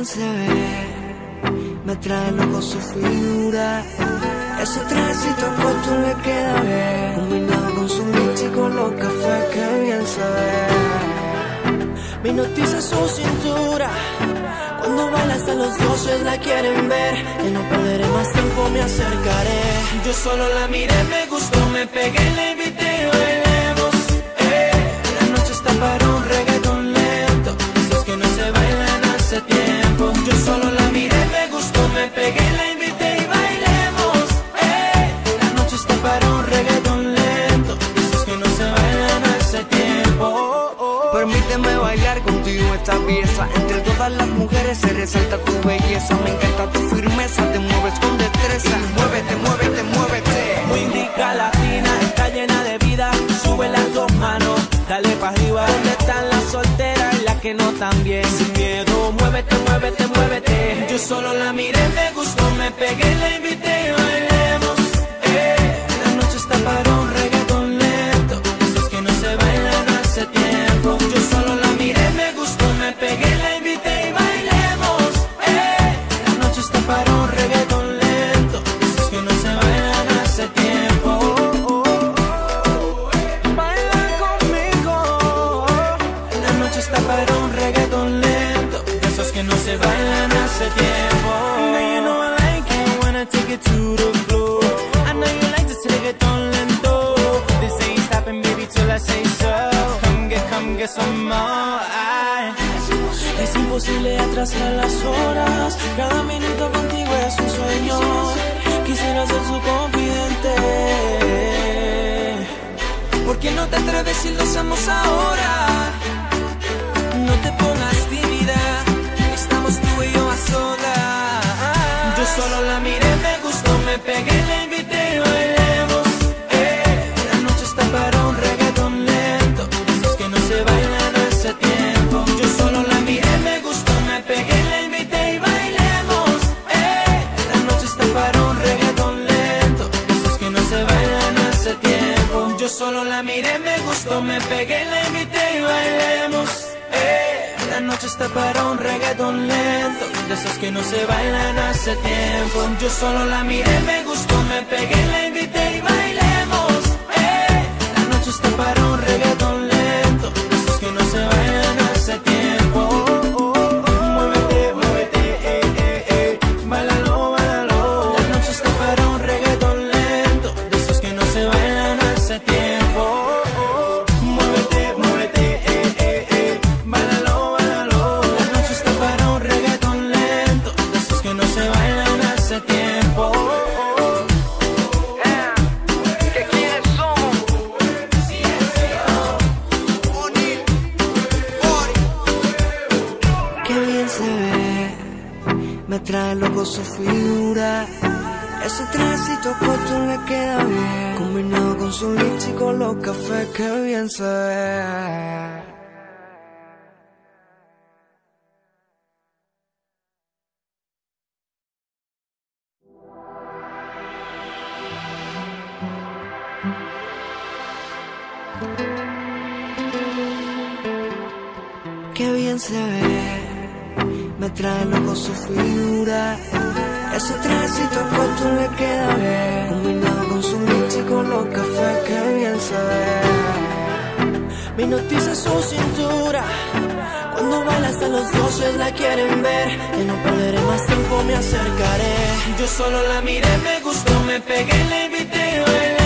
bien se ve, me trae loco su figura. Ese trajecito corto le queda bien, combinado con su mix y con los cafés, que bien se ve. Me hipnotiza su cintura, cuando baila hasta los dioses la quieren ver. Que no perderé más tiempo, me acercaré. Yo solo la miré, me gustó, me pegué, la invité y bailemos. La noche está para un reggaetón lento, esos que no se bailan hace tiempo. Yo solo la miré, me gustó, me pegué, la invité y bailemos. La noche está para un reggaetón lento, esos que no se bailan hace tiempo. Permíteme bailar contigo esta pieza. Entre todas las mujeres se resalta tu belleza. Me encanta tu firmeza, te mueves con destreza. Muévete, muévete, muévete. Muy indica latina, está llena de vida. Sube las dos manos, dale pa' arriba. ¿Dónde están las solteras y las que no tan bien? Sin miedo, muévete, muévete, muévete. Yo solo la miré, me gustó, me pegué, la invité y bailemos. La noche está para un reggaetón lento, esos que no se bailan hace tiempo. Yo solo la miré, me gustó, me pegué, la invité y bailemos. La noche está para un reggaetón lento, esos que no se bailan hace tiempo. Baila conmigo. La noche está para un reggaetón lento, esos que no se bailan hace tiempo. Now you know I like it when I take it to the floor. I know you like this reggaeton lento. This ain't stopping, baby, till I say so. Come get some more. Es imposible atrasar las horas, cada minuto contigo es un sueño. Quisiera ser su confidente. ¿Por qué no te atreves si lo hacemos ahora? No te pongas tímida, estamos tú y yo a solas. Yo solo la miré, me gustó, me pegué, la invité y bailemos. La noche está para un reggaetón lento, esos que no se bailan hace tiempo. Yo solo la miré, me gustó, me pegué, la invité y bailemos. La noche está para un reggaetón lento, esos que no se bailan hace tiempo. Yo solo la miré, me gustó, me pegué, la invité y bailemos. La noche está para un reggaetón lento, de esos que no se bailan hace tiempo. Yo solo la miré, me gustó, me pegué, la invité y bailemos. La noche está para un reggaetón lento, de esos que no se bailan hace tiempo. Muévete, muévete, bailalo, bailalo. La noche está para un reggaetón lento, de esos que no se bailan hace tiempo. Muévete, muévete, bailalo, bailalo. La noche está para un reggaetón lento, de esos que no se bailan hace tiempo. ¿Que quiénes somos? Qué bien se ve, me trae loco su figura. Ese trajecito corto le queda bien, combinado con su lips y con los cafés, que bien se ve. Qué bien se ve, me trae loco su figura. Ese trajecito corto le queda bien, combinado con su mix y con los cafés, que bien se ve. Me hipnotiza su cintura, cuando baila hasta los dioses la quieren ver. Que no perderé más tiempo, me acercaré. Yo solo la miré, me gustó, me pegué, la invité y bailé.